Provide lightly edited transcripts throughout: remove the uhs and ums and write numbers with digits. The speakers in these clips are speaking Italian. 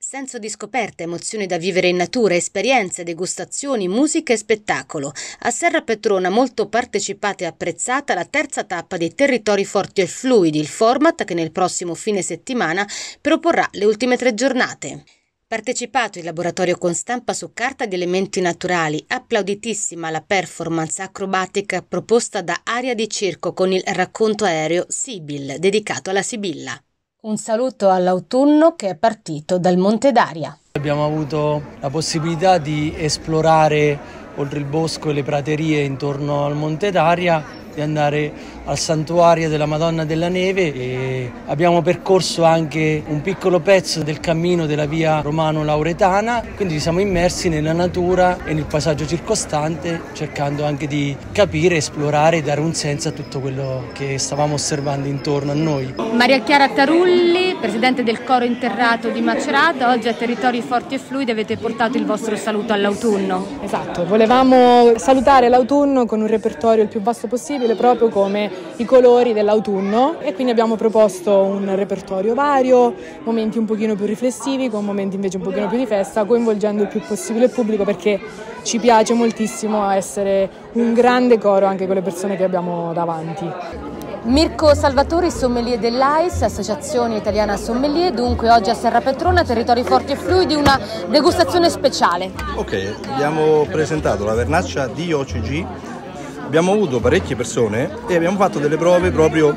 Senso di scoperta, emozioni da vivere in natura, esperienze, degustazioni, musica e spettacolo. A Serra Petrona molto partecipata e apprezzata la terza tappa dei Territori Forti e Fluidi, il format che nel prossimo fine settimana proporrà le ultime 3 giornate. Partecipato il laboratorio con stampa su carta di elementi naturali, applauditissima la performance acrobatica proposta da Aria di Circo con il racconto aereo Sibyl, dedicato alla Sibilla. Un saluto all'autunno che è partito dal Monte Daria. Abbiamo avuto la possibilità di esplorare oltre il bosco e le praterie intorno al Monte Daria, di andare al santuario della Madonna della Neve e abbiamo percorso anche un piccolo pezzo del cammino della via Romano-Lauretana, quindi ci siamo immersi nella natura e nel paesaggio circostante, cercando anche di capire, esplorare e dare un senso a tutto quello che stavamo osservando intorno a noi. Maria Chiara Tarulli, presidente del coro interrato di Macerata, oggi a Territori Forti e Fluidi avete portato il vostro saluto all'autunno. Esatto, volevamo salutare l'autunno con un repertorio il più vasto possibile, proprio come i colori dell'autunno, e quindi abbiamo proposto un repertorio vario, momenti un pochino più riflessivi con momenti invece un pochino più di festa, coinvolgendo il più possibile il pubblico, perché ci piace moltissimo essere un grande coro anche con le persone che abbiamo davanti. Mirko Salvatori, sommelier dell'AIS, Associazione Italiana Sommelier, dunque oggi a Serra Petrona, Territori Forti e Fluidi, una degustazione speciale. Ok, abbiamo presentato la vernaccia di OCG, abbiamo avuto parecchie persone e abbiamo fatto delle prove proprio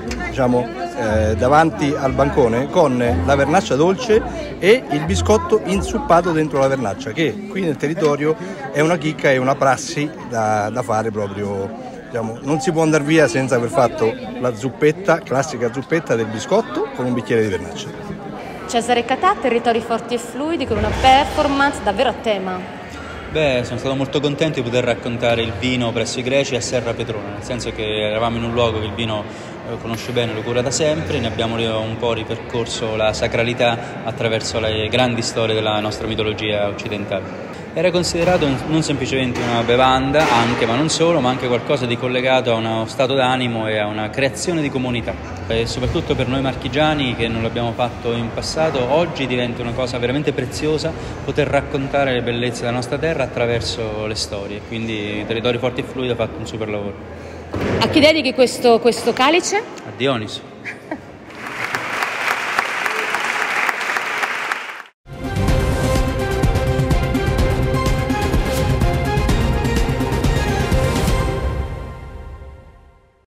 davanti al bancone con la vernaccia dolce e il biscotto insuppato dentro la vernaccia, che qui nel territorio è una chicca e una prassi da fare proprio. Non si può andare via senza aver fatto la zuppetta, classica zuppetta del biscotto con un bicchiere di vernaccia. Cesare Catà, Territori Forti e Fluidi, con una performance davvero a tema. Sono stato molto contento di poter raccontare il vino presso i greci a Serra Petrona, nel senso che eravamo in un luogo che il vino conosce bene, lo cura da sempre, ne abbiamo un po' ripercorso la sacralità attraverso le grandi storie della nostra mitologia occidentale. Era considerato non semplicemente una bevanda, anche, ma non solo, ma anche qualcosa di collegato a uno stato d'animo e a una creazione di comunità. E soprattutto per noi marchigiani, che non l'abbiamo fatto in passato, oggi diventa una cosa veramente preziosa poter raccontare le bellezze della nostra terra attraverso le storie. Quindi Territori Forti e Fluidi ha fatto un super lavoro. A chi dedichi questo calice? A Dioniso.